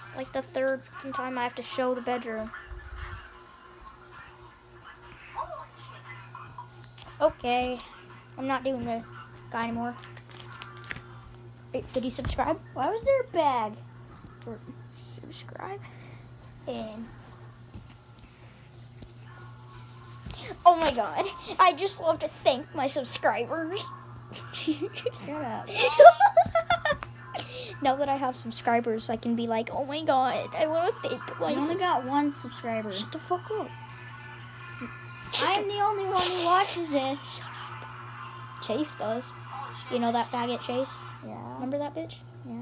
like the third time I have to show the bedroom. Okay, I'm not doing the guy anymore. Wait, did he subscribe? Why was there a bag? Subscribe. And oh my god, I just love to thank my subscribers. Shut up. Now that I have subscribers, I can be like, oh my god, I want to thank my I only got 1 subscriber. Shut the fuck up. I'm the only one who watches this. Chase does. You know that faggot Chase? Yeah. Remember that bitch? Yeah.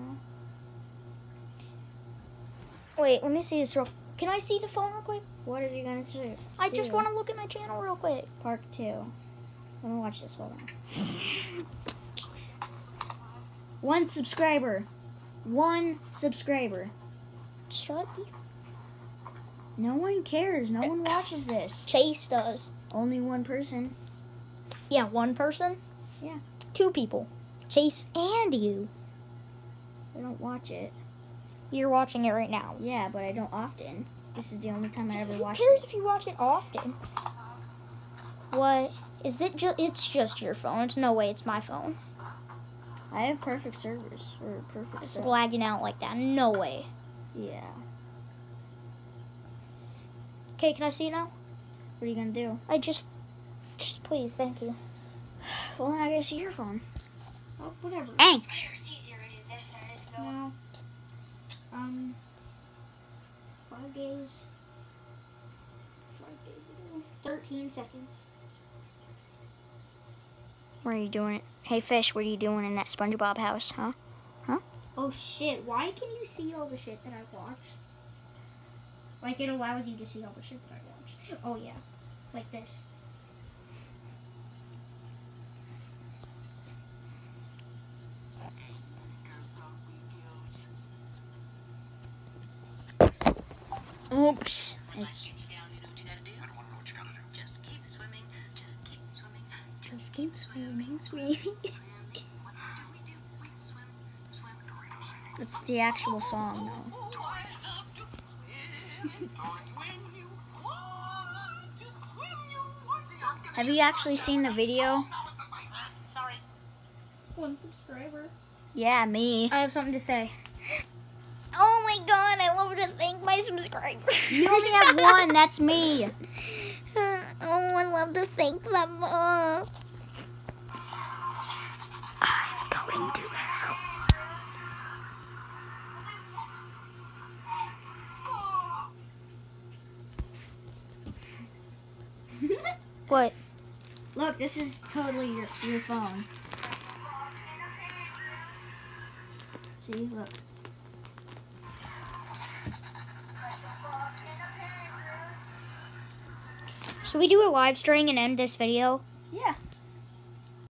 Wait, let me see this real. Can I see the phone real quick? What are you gonna say? I just want to look at my channel real quick. Part 2. Let me watch this. Hold on. 1 subscriber. 1 subscriber. Shut up. No one cares. No one watches this. Chase does. Only 1 person. Yeah, 1 person? Yeah. 2 people. Chase and you. I don't watch it. You're watching it right now. Yeah, but I don't often. This is the only time I ever Who watch cares it. if you watch it often? What? Is it it's just your phone. It's no way it's my phone. I have perfect servers. Or perfect It's stuff. lagging out like that. No way. Yeah. Okay, can I see it now? What are you gonna do? Just please, thank you. Well, then I gotta see your phone. Oh, whatever. Hey! It's easier to do this than it is to go. No. 5 days. 5 days ago. 13 seconds. What are you doing? Hey, Fish, what are you doing in that SpongeBob house, huh? Oh shit, why can you see all the shit that I watch? Like, it allows you to see all the shit that I watch. Oh yeah, like this. Oops. Just keep swimming, just keep swimming, swimming. It's the actual song, though. Have you actually seen the video? Sorry. 1 subscriber. Yeah, me. I have something to say. Oh my god, I love to thank my subscribers. You only have 1, that's me. Oh, I love to thank them. I'm going to hell. What? Look, this is totally your phone. See, look. Should we do a live stream and end this video? Yeah.